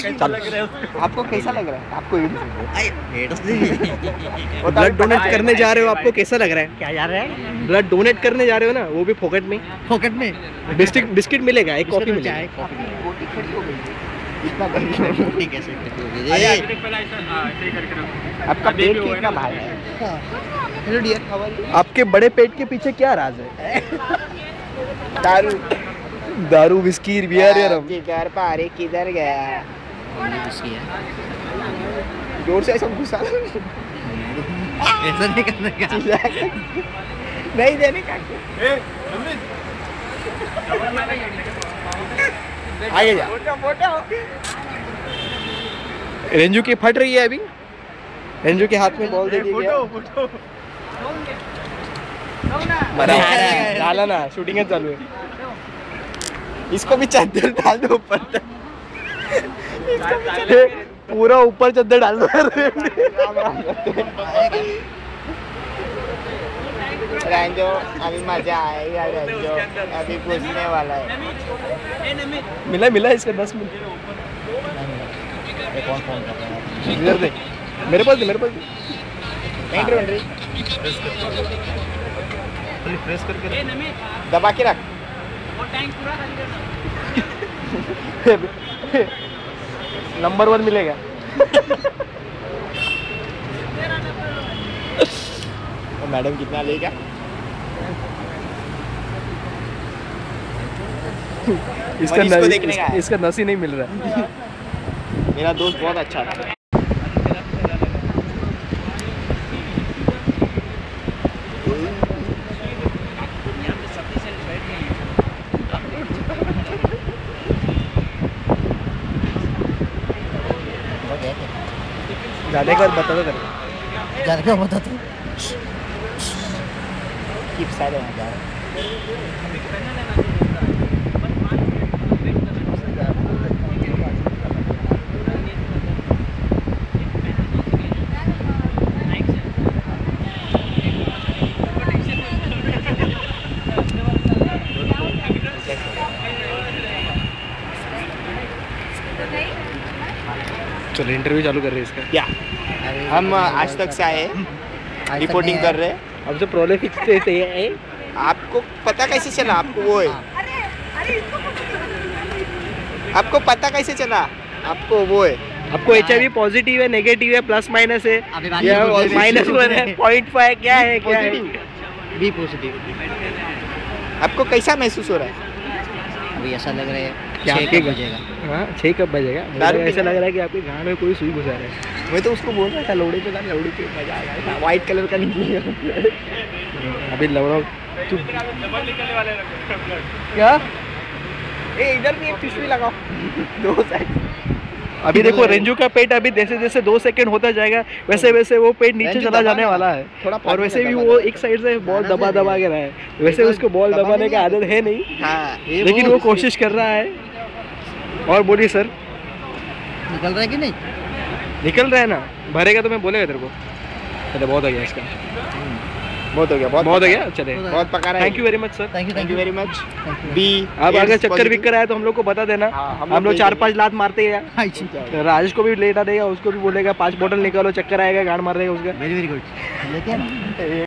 आपको कैसा लग रहा है? आपको ब्लड डोनेट करने जा रहे हो, आपको कैसा लग रहा है? क्या जा रहा है? ब्लड डोनेट करने जा रहे हो ना, वो भी फोकट में। पॉकेट में बिस्किट मिलेगा, एक कॉफी मिलेगा। आपका पेट कितना भारी है? Hello dear, how are you? आपके बड़े पेट के पीछे क्या राज है? दारू विस्की बियर या रम? जिगर पारे किधर गया? जोर से ऐसा घुसा ऐसा नहीं करने का, नहीं देने का। आगे जा। रेंजू की फट रही है अभी। रेंजू के हाथ में बॉल दे दिया गया। डाला ना, शूटिंग चालू है। इसको भी चादर डाल दो ऊपर तक, पूरा ऊपर चादर डाल दो। रेंजो अभी मजा आएगा, रेंजो अभी घुसने वाला है। मिला इसका 10 मिनट। इधर दे, मेरे पास दे। प्रेस करके दबा के रख। नंबर 1 मिलेगा। मैडम कितना लेगा? इसका नस ही नहीं मिल रहा है। मेरा दोस्त बहुत अच्छा था। जाने का बता दो, जाने का बता दो। कीप साइलेंट यार। चलो इंटरव्यू चालू कर रहे हैं इसका। क्या हम आज तक से आए, रिपोर्टिंग कर रहे हैं। अब जो प्रोलिफिक्स थे आपको पता कैसे चला? आपको वो है, आपको पता कैसे चला? आपको वो है, आपको HIV पॉजिटिव है, नेगेटिव है, प्लस माइनस है, या -1 है, 0.5 क्या है? B positive. आपको कैसा महसूस हो रहा है? अभी ऐसा लग रहा है 6 कब बजेगा? हाँ 6 कब बजेगा? ऐसा लग रहा है कि आपके गाँव में कोई सुई घुसा रहा है। मैं तो उसको बोल रहा था लौड़ी पे मजा आएगा। व्हाइट कलर का निकलेगा अभी लौड़ा क्या? इधर भी एक टिश्यू लगाओ, 2 साइड। अभी देखो रेंजू का पेट अभी जैसे जैसे 2 सेकंड होता जाएगा वैसे वैसे वो पेट नीचे चला जाने वाला है। और वैसे भी वो एक साइड से बॉल दबा के रहा है, वैसे उसको बॉल दबाने का आदत है नहीं। हाँ, लेकिन वो कोशिश कर रहा है। और बोलिए सर, निकल रहा है कि नहीं? निकल रहा है ना, भरेगा तो मैं बोलेगा तेरे को। चलो बहुत हो गया इसका, बहुत हो गया, बहुत हो गया। चले बहुत पका रहा है। Thank you very much sir. Thank you very much. बी अब अगर चक्कर विक्कर आया तो हम लोग को बता देना। हम लोग 4-5 लात मारते हैं। राजेश को भी लेटा देगा, उसको भी बोलेगा 5 बोतल निकालो, चक्कर आएगा, गाड़ मार देगा उसका। Very good.